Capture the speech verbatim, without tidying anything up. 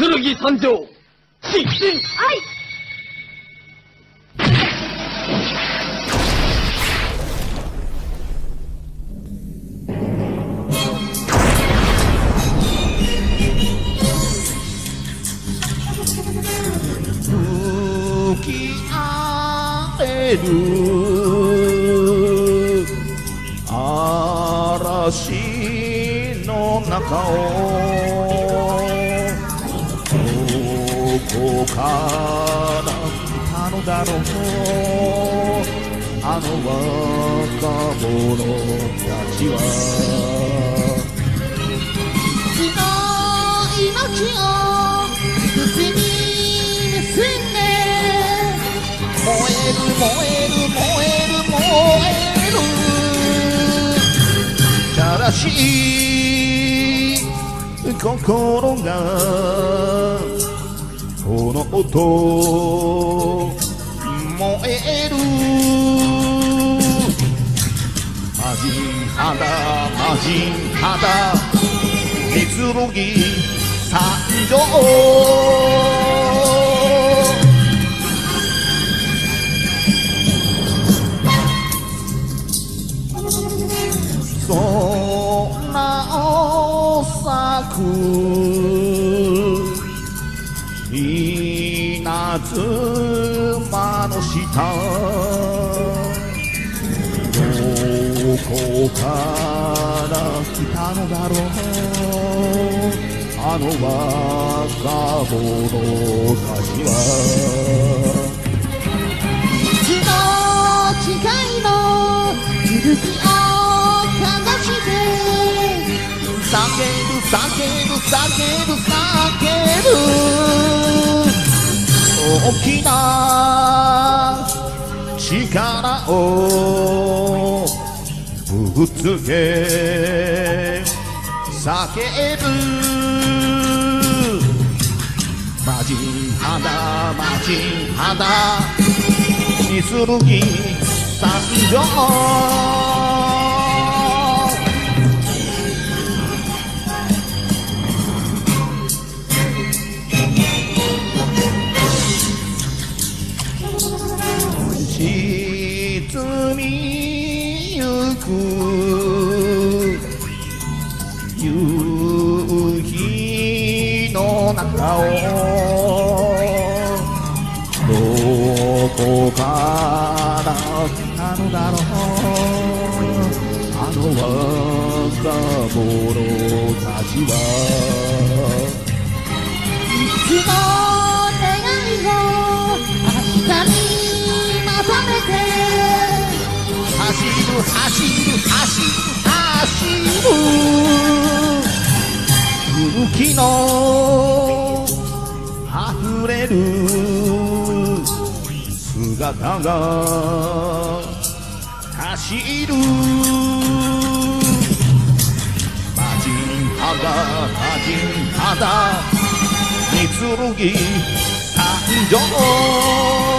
剣参上。進進。 はい。 吹き荒れる嵐の中をどこから来たのだろう、あの若者たちは。 命を口に結んで燃える燃える燃える燃える、 ただし心が炎と燃える。魔人肌魔人肌剣参上。空を咲く稲妻の下、どこから来たのだろう、あの若者たちは。 血の誓いの剣をかざして叫ぶ叫ぶ叫ぶ叫ぶ、大きな力をぶつけ叫ぶ。魔人肌魔人肌剣参上。沈みゆく夕日の中をどこから来たのだろう、あの若者たちは。 いつも願いを明日にまとめて走る走る走る走る、勇気のあふれる姿が走る。魔人肌魔人肌剣参上。